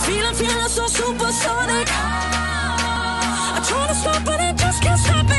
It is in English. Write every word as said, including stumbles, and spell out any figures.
Feeling, feeling so supersonic. I try to stop, but I just can't stop it.